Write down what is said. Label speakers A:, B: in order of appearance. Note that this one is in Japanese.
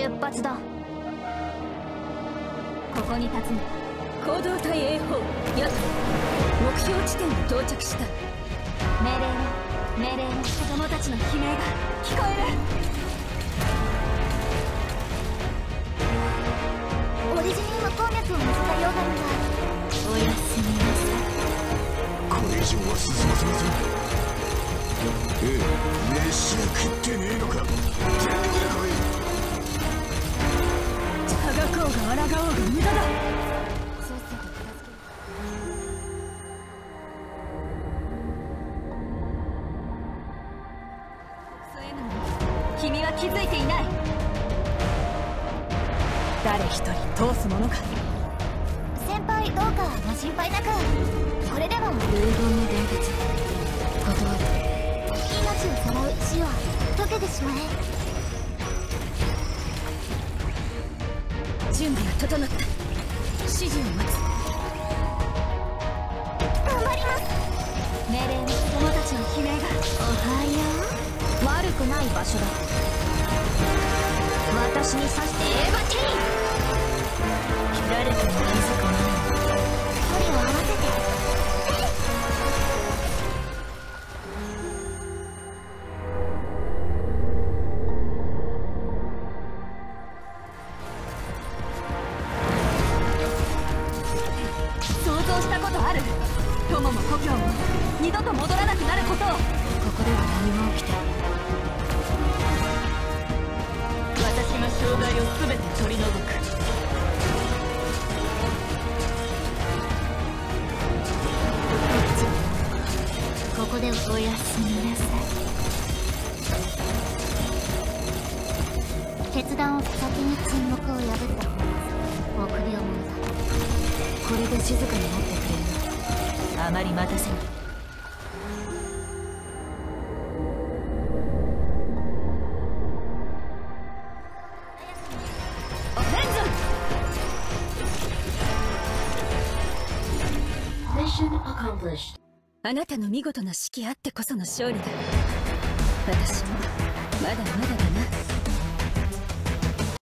A: 出発だ。ここに立つんだ。
B: 行動隊 A 砲や目標地点に到着した。
A: 命令の
B: 子供たちの悲鳴が聞こえる。
A: オリジニウム鉱脈を乗せた溶岩が。
B: おやすみなさい。
C: これ以上は進ませません。飯食ってねえのか。全力で来い。
B: あがこうが抗おうが無駄だ。君は気づいていない。誰一人通すものか。
A: 先輩どうかご心配なく。これでは
B: 遺言の伝達断る。
A: 命をさらう死を解けてしまえ。
B: 準備は整った。指示を待つ。
A: 頑張ります。
B: 命令の子供たちの悲鳴が。
A: おはよう。悪くない場所だ。私に刺してエヴァティーン。
B: 誰かに気づく前に
A: 距離を合わせて。
B: 想像したことある。友も故郷も二度と戻らなくなることを。ここでは何も起きていない。私が障害を全て取り除く。
A: ここでおやすみなさい。決断を先に沈黙を破った方が臆病者だ。
B: これで静かになってくれるの。あまり待たせない。オフェンズ。あなたの見事な指揮あってこその勝利だ。私もまだまだだな。